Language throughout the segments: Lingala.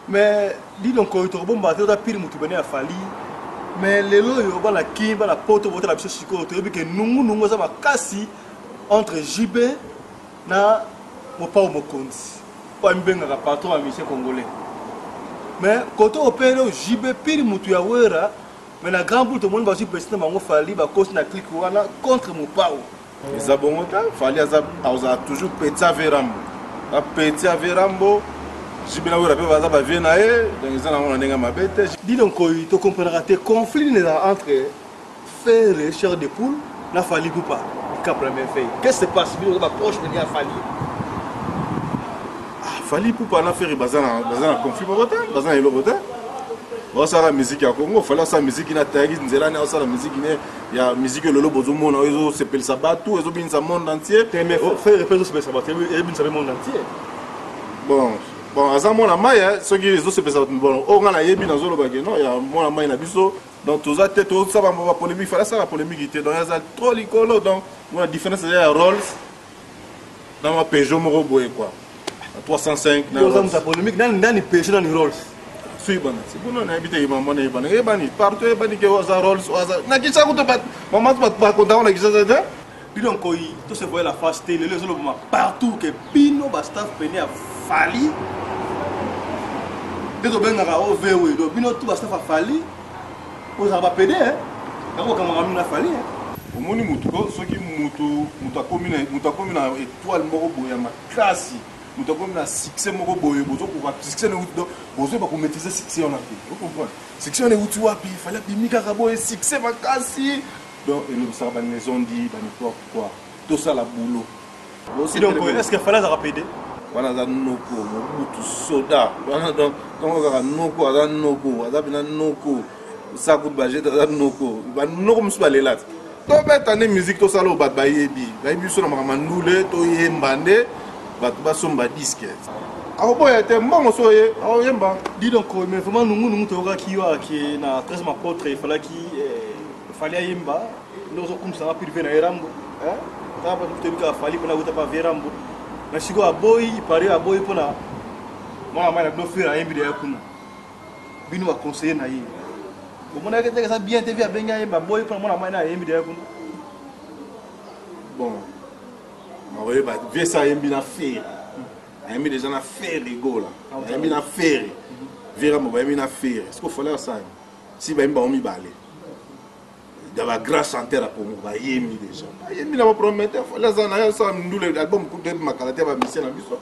mais dis donc quand tu bon battre ta pile mutu bene afali mais lelo yo ba la kimba la poto bota la biso siko to que nungu za makasi entre JB na Mopa Mokonzi pa mbenga ka patron musicien congolais mais quand on opère JB pile mutu ya wera mais la grand boule tout le monde va sur président mango fali ba cause na clique wana contre Mopa les abongota fali a toujours petit averambo a petit averambo Jibina wera pe baza ba viena e donc ils ont na ma bête dis donc tu comprendras tes conflits entre faire les chairs de poule na fali ou pas cap la même fait qu'est-ce qui se passe bien ba proche de ya fali fali pour pas na faire bazana conflit pas bazana elo bote on ça la musique ya Congo fallait ça musique na tagi nzela na ça la musique il y a musique lolo bozo mona ozo s'appelle ça batou ozo bin ça monde entier mais faire repérer ça batou et bin ça monde entier bon azan mona maya ce qui les autres c'est ça bon on a yebi dans zolo bagé non il y a mona maya na biso donc tout ça tête tout ça va polémique fallait ça la polémique était donc il y a trop licolo donc la différence c'est la Rolls dans ma Peugeot moro boy quoi 305 na Rolls ça polémique dans Peugeot dans Rolls c'est bon on a habité maman et bani partout et bani que ça Rolls na qui ça coûte pas maman pas content on a qui ça dis donc tout se voit la face télé les autres partout que Pino Bastaf peine à fali dès que ben na o vewe do Pino tout Bastaf a fali on ça va péder hein kako kama na fali au moni mutu ko soki mutu akomina étoile moko boya makasi mutu akomina succès moko boye bozo ko succès ne mutu bozo ba ko maîtriser succès on a fait vous comprenez succès ne mutu wapi fallait bimika kabo succès makasi donc et nous ça va maison dit ba n'importe quoi tout ça la boulot donc est-ce qu'il fallait ça rapide wana za noko mutu soda wana donc ka noko za noko za bina noko ça coûte budget za noko ba noko musbalela to beta ne musique to salo bat ba yebi so na makamandule to yembande bat ba somba disque ako boya te mbongo so ye ako yemba dis donc mais vraiment nous to ka kiwa ki na 13 ma portrait il fallait yemba nous so comme ça va privé na erambo hein ta ba to ka fali pona uta pa verambo na siko aboy pare aboy pona mama mama na faire yembi de yakuna binu wa conseiller na yi bon on a que ça bien TV a benga yemba boy pona mama na yembi de yakuna bon on va ba vie ça yembi na faire yembi déjà na faire rigolo yembi na faire verambo yembi na faire est-ce qu'il fallait ça si ba yemba on mi balé d'aba grâce chanteur pour moi yembi déjà yembi na promettre fallait ça na ça ndule album coup de makalate ba mission na biso.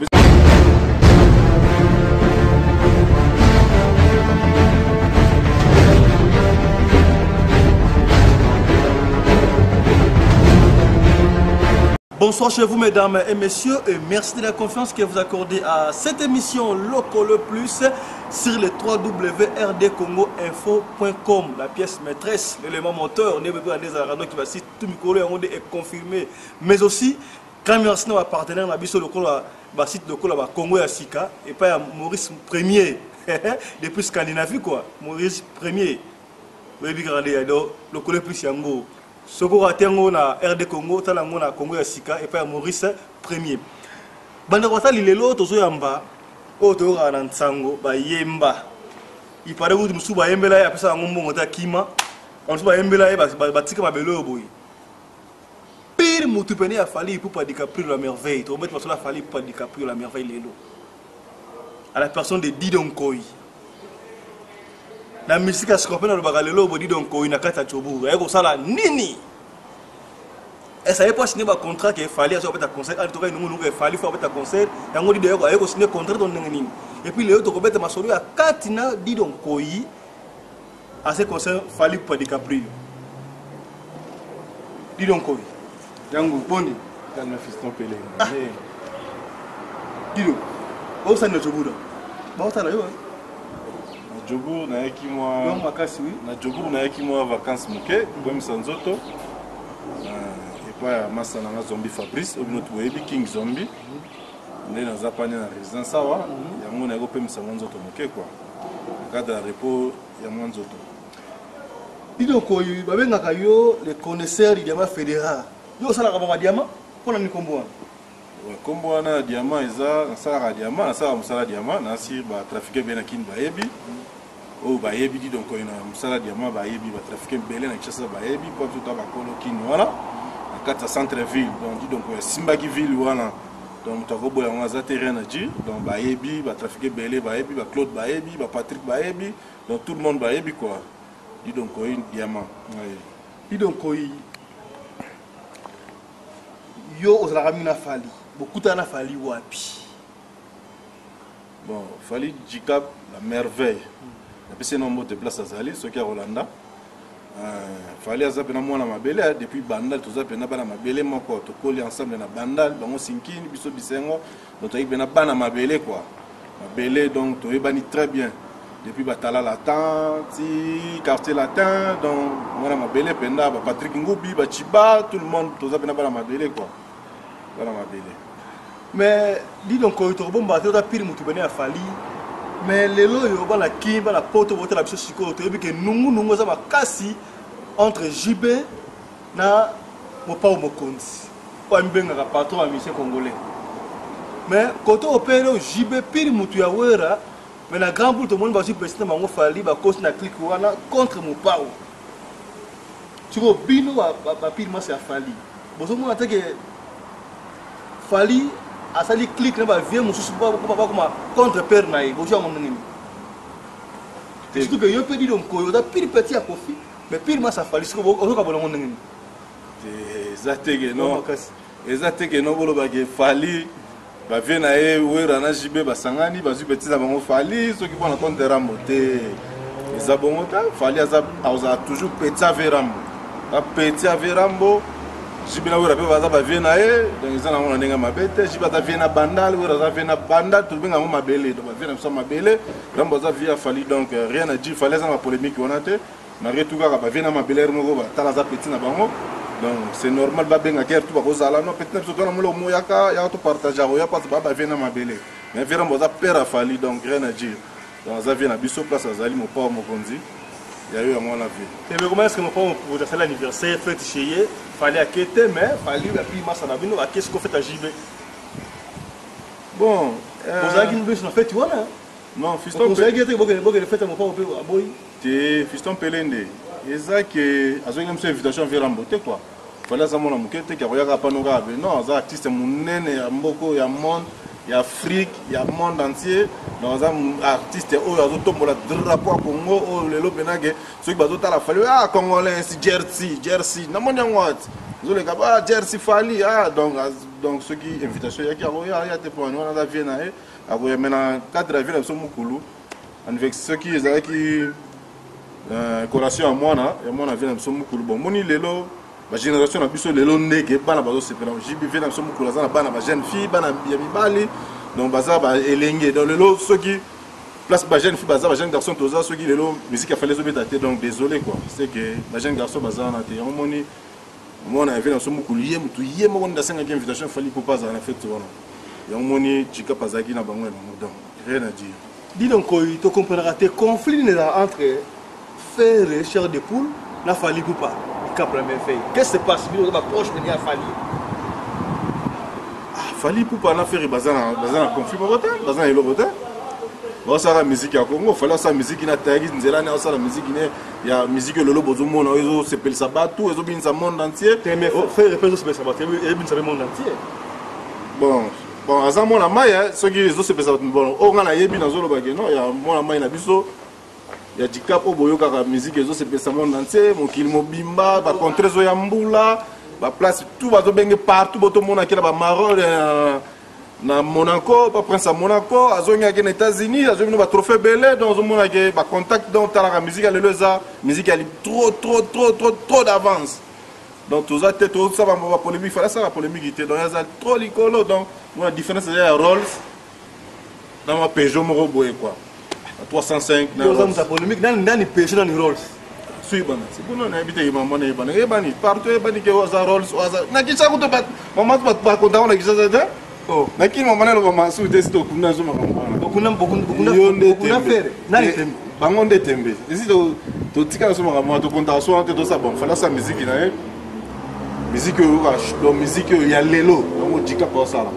Bonsoir chez vous mesdames et messieurs et merci de la confiance que vous accordez à cette émission Loco le Plus sur le www.rdcongoinfo.com. La pièce maîtresse, l'élément moteur, qui va citer tout micro est confirmé. Mais aussi, quand merci à partenaire na biso loco la site loco la Congo ya Sika et pas Maurice Premier depuis Scandinavie quoi. Maurice Premier. Oui, regardez Loco le Plus yango. Soko ratengo na RD Congo talango na Congo ya Sika et pas Maurice Premier. Banda kwata lilelo tozo yamba o to ga na nsango ba yemba. Ipare wuti musuba yembela ya pesa ngombo ngota kima. Musuba yembela ba tika mabelo boy. Pire mutu pene ya fali pour pas DiCaprio la merveille. To mettre la fali pour pas DiCaprio la merveille lelo. À la personne de Didonkoi. La musique a scopé dans le bagalelo bodi donc il n'a qu'à t'achobu et ça là nini et ça est pas signé un contrat qu'il fallait à faire concert en tout cas nous il fallait faire un concert et on dit d'ailleurs il signé contrat dans nini et puis les autres ko beta masolo ya katina dit donc koi à ce concert fallait pas DiCaprio dit donc koi yango bondi dans le fiston pelé dit donc au ça ne chobu ba ça là yo Jogo na yaki moi na jogo na yaki moi vacances moke comme sanzoto et pas massa na zombie Fabrice ou notre web King Zombie ndé na zapanya na résidence sawa ya mona ko pemisa nzoto moke quoi cadre de repos ya nzoto dido ko ba benga yo les connaisseurs du diamant fédéral yo sala ka ba diamant pour na nikombo Kombo wana diamant eza nasala diamant nasala musala diamant nasi ba trafiquer bien kin bayebi o bayebi di donc ina musala diamant bayebi ba trafiquer belé na kisa bayebi po tout ba kolo kin wana na kata centre ville donc di donc Simbaki ville wana donc toko boya ngaza terrain na di donc bayebi ba trafiquer belé bayebi ba Claude bayebi ba Patrick bayebi donc tout le monde bayebi quoi di donc une diamant di donc yo ozalaka mina fali bokutana fali wapi bon fali Jikap la merveille depuis ce nombre de places azali ce qui a Rolanda fali azape na mwana mabele depuis bandal tozape na bana mabele moko to koli ensemble na bandal bango sinkini biso bisengo donc toyek bena bana mabele quoi mabele donc toyebani très bien depuis Batala Latin, quartier latin, donc mwana mabele penda ba Patrick Ngubi ba Chiba tout le monde tozape na bana mabele quoi. Mais dis donc quand tu bomba tu as pire mutu bene afali mais lelo yo bana kimba la poto bote la biso siko to yebi ke nungu za makasi entre JB na Mopao Mokonzi kwa mbenga ka patron ancien congolais mais quand on opère JB pire mutu ya wera mais na grand boule tout le monde va sur président bango fali ba cause na clique wana contre Mopao tu vois bino ba pire ma c'est afali bozo mo atake fali asali click na ba vie mususu ba kuma contre père naï bo jamo ngini surtout que yo pedi donc ko yo da pire petit à kofi mais pire ma sa fali siko o ka bolongo ngini exactement non bolo ba ke fali ba vie na e wera na jibe ba sangani ba zu petit na bango fali so ki bona contre rambo te ezabongo ta fali aza toujours petit à verambo ba petit à verambo Jibina wera pe baza ba vie na e donc ils ont ndenge mabete jiba ta vie na bandal wera za vie na bandal tout benga mo mabele donc ba vie na so mabele donc baza vie fali donc rien à dire fallait ça ma polémique on a te malgré tout ka ba vie na mabele mo ba tala za petit na bango donc c'est normal ba benga ker tout ba ko zala no peut-être surtout na mo moyaka ya to partager ya pas ba vie na mabele mais vie na baza père fali donc rien à dire donc za vie na biso place azali mo pa mo konzi ya yo mo la vie et mais comment est-ce que mon père pour faire l'anniversaire fête chez fallait quitter mais fallait la puis massa na bino à qu'est-ce qu'on fait à JB bon vous avez une bêche na fête wana non fiston vous avez gâté bogue fête mon papa à boy te fiston pelende eza que azo ngam invitation vers Rambote quoi fallait ça mon amukete ka roya ka panoga be non za artiste munene ya mboko ya monde ya Afrique ya monde entier dans un artiste oyo azotombola drapeau à Congo o lelo benage ceux qui bazotala fali congolais si jersey na moni ngwat zole ka ba jersey fali donc ceux qui invitation ya roya ya te pour on a vie na e akoya mena cadre vie na so mukulu avec ceux qui ezala qui collation à mwana ya mwana vie na so mukulu bon moni lelo la génération a biso lelo ndeke bana bazo sepela jibi vie na so mukulu za na bana ba jeune fille bana ya mibali donc baza ba elenge dans lelo ceux qui place ba jeune fille baza ba jeune garçon toza ceux qui lelo musique a fallu zo betaté donc désolé quoi c'est que ba jeune garçon baza na te on moni mona ya vie na so mukulu ye mutu ye mo nda senga invitation fali ko pas na fête wana ya moni chika pazaki na bango na modon rien à dire dis donc tu comprendras tes conflits entre frères et chers de poule na fali ou pas qu'est-ce qui se passe? Il va proche de Fali. Fali pour pas faire bazana conflit bazana elo bote. Ba sa la musique ya Congo, fallait sa musique na tagi nzela na sa la musique ne ya musique lolo bozumo na ezo sepel sabatu ezo bin sa monde entier. Mais faire repérer ce sabatu et bin sa monde entier. Bon azamo na maya ceux qui ezo sepel sabatu bon o ngana yebi na zolo ba no ya mona maya na biso. Il y a du cap au boyo car la musique et c'est le monde entier mon kil mobimba ba contre zo ya mbula ba place tout va zo partout tout le monde qui là marron na Monaco pas prince à Monaco azonya qui aux États-Unis azonya ba trophée belé dans un monde qui ba contact dans la musique elle le musique elle trop d'avance donc tout ça tout ça va polémique fallait ça la polémique était donc il y a trop licolo donc la différence c'est la Rolls dans ma Peugeot mo boye quoi 305 na Rolls za polémique nani pêche dans Rolls sui bana c'est bon on habite y maman y bana bani partout bani que za Rolls za na kisha kuto bat maman ba konta on kisha za oh na kini maman lo maman sui test to kuna zo maman kuna faire nani tembe bango nde tembe ici to tika so maman to konta so ante to ça bon fala sa musique na musique ya lelo donc dika pour ça là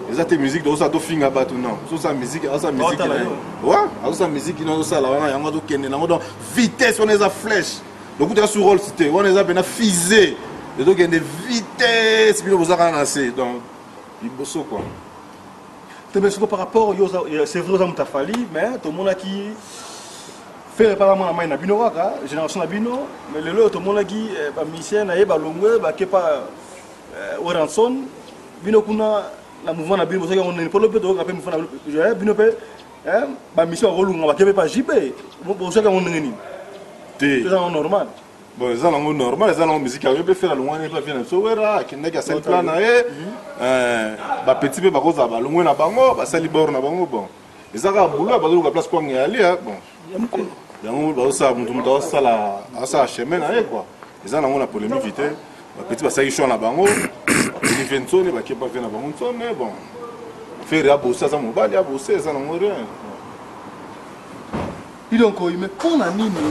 eza te musique to ça to finga bato non so ça musique ouais ça musique non ça là wana yango to kende nango donc vitesse on est à flèche donc tu as sur rôle cité on est à peine fusée et donc il y a des vitesses puis vous avez lancé donc il bosso quoi par rapport c'est vrai que ça fallu mais tout le monde qui fait pas la main na bino waka génération na bino mais le tout le monde qui ba mission na yeba longwe ba kepa Oranson bino kuna la mouvement na bino on ne pas le peut rappeler mouvement na bino pe ba mission rolunga ba kepa JB bo ça on ngeni c'est normal bon ça langue normal ça langue musique on peut faire la loin pas venir sowera qui n'est qu'à cette plan na ba petit peu ba koza ba longwe na bango ba sali bord na bango bon ezaka boulot ba do ka place kwa ngali bon yango ba ça mutu ça la ça chemin na quoi ezana ngona polémique vite ba petit ba sali choix na bango ni venzone ba kepa vena bango tsone bon faire ya bossa ça mobile ya bossa ça na rien donc il me pon na nini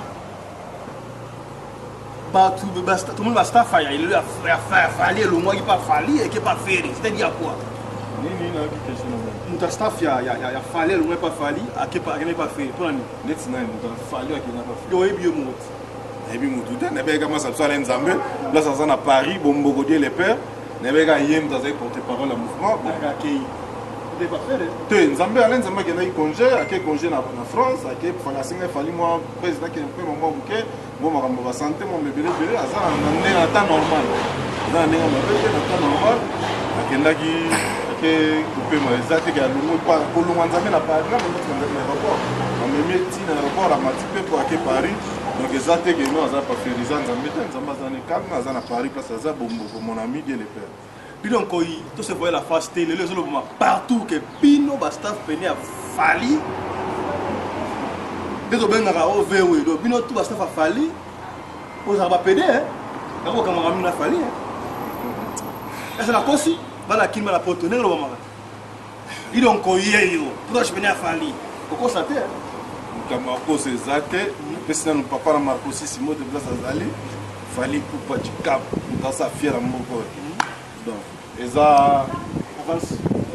ba tout le monde va staff il a fallu le mois qui pas fallu et qui pas faire c'est-à-dire quoi nini na question muta staff ya fallu le mois pas fallu a qui pas faire pour ni net na muta fallu a qui na pas faire yo ebi mo et puis mutu te ne beka ma ça la nzambe là ça na Paris bombo godie les pères ne beka yem dans un porte-parole à mouvement beka kei de pas faire te nzambe ala nzambe qui na congé a qui congé na France a qui fala singa fali moi président qui peut moment que bon makambo ba santé mon bébé azana na temps normal azana ndenge mabete na temps normal akendaki ke couper moi exact que alungu pas kolungu nzambe na Paris na na aéroport on me met na aéroport à Matipe pour aller Paris donc exact que nous azana pas faire nzambe nzambe azana calme azana Paris place azana bombo mon ami Dieu le père. Puis donc, tout se voit la face télé, les autres partout que Pino Bastaf peine à Fali. Dès que ben na au VW, donc Pino tout Bastaf a Fali. Vous avez pas pédé hein. D'accord comment on a Fali hein. C'est la cause voilà qui m'a la porte nègre le moment. Il donc yo, proche peine à Fali. Pourquoi ça t'est comme cause exacte, parce que nous papa na Marco Simo de place azali, Fali pour pas du cap, dans sa fière à Moko. Donc, eza avance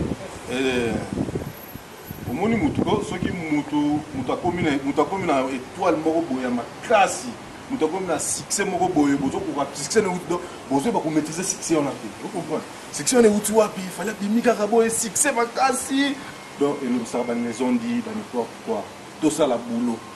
omoni mutuko soki mutu akomi na étoile moko boya makasi mutu akomi na succès moko boye bozo ko succès ne uti bozo ba ko maîtriser succès on a fait vous comprenez succès ne uti wapi fallait bimika kabo succès makasi donc et nous ça ba maison dit ba n'importe quoi tout ça la boulot